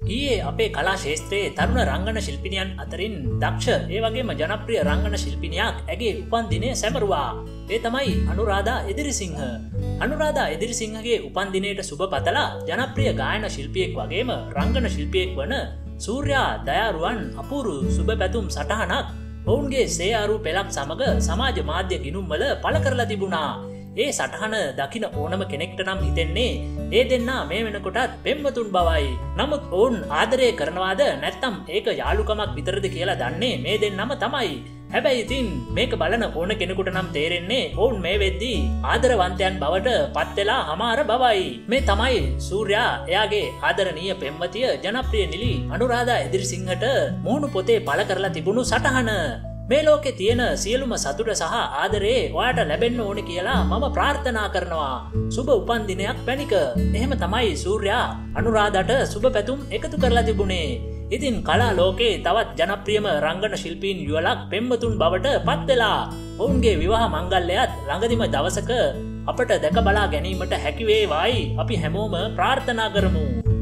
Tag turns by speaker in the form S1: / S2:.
S1: ඊයේ අපේ කලා ශේත්‍රයේ තරුණ රංගන ශිල්පිනියන් අතරින් දක්ෂ ඒ වගේම ජනප්‍රිය රංගන ශිල්පිනියක් ඇගේ උපන් දිනය සැමරුවා. ඒ තමයි අනුරාධා එදිරිසිංහ. අනුරාධා එදිරිසිංහගේ උපන් දිනයට සුබ පතලා ජනප්‍රිය ගායන ශිල්පියෙක් වගේම රංගන ශිල්පියෙක් වන සූර්යා දයාරුවන් අපූරු සුබ පැතුම් සටහනක් ඔවුන්ගේ සේයාරු පෙළක් සමග සමාජ මාධ්‍ය ගිණුම්වල පළ කරලා තිබුණා. ඒ සටහන දකින ඕනම කෙනෙක්ට නම් හිතෙන්නේ ඒ දෙන්නා මේ වෙනකොටත් පෙම්වතුන් බවයි. නමුත් ඔවුන් ආදරය කරනවාද නැත්තම් ඒක යාළුකමක් විතරද කියලා දන්නේ මේ දෙන්නම තමයි. හැබැයි ඉතින් මේක බලන ඕන කෙනෙකුට නම් තේරෙන්නේ ඔවුන් මේ වෙද්දී ආදරවන්තයන් බවට පත් වෙලා හමාර බවයි. මේ තමයි සූර්යා එයාගේ ආදරණීය පෙම්වතිය ජනප්‍රිය නිලි අනුරාධා එදිරිසිංහට මුහුණු පොතේ පළ කරලා තිබුණු සටහන. මේ ලෝකේ තියෙන සියලුම සතුට සහ ආදරේ ඔයාට ලැබෙන්න ඕනේ කියලා මම ප්‍රාර්ථනා කරනවා. සුබ උපන් දිනයක් පැණික. එහෙම තමයි සූර්යා අනුරාධාට සුබ පැතුම් එකතු කරලා තිබුණේ. ඉතින් කලා ලෝකේ තවත් ජනප්‍රියම රංගන ශිල්පීන් යුවලක් පෙම්වතුන් බවට පත් වෙලා ඔවුන්ගේ විවාහ මංගල්‍යයත් ළඟදිම දවසක අපට දැක බලා ගැනීමට හැකි වේවායි අපි හැමෝම ප්‍රාර්ථනා කරමු.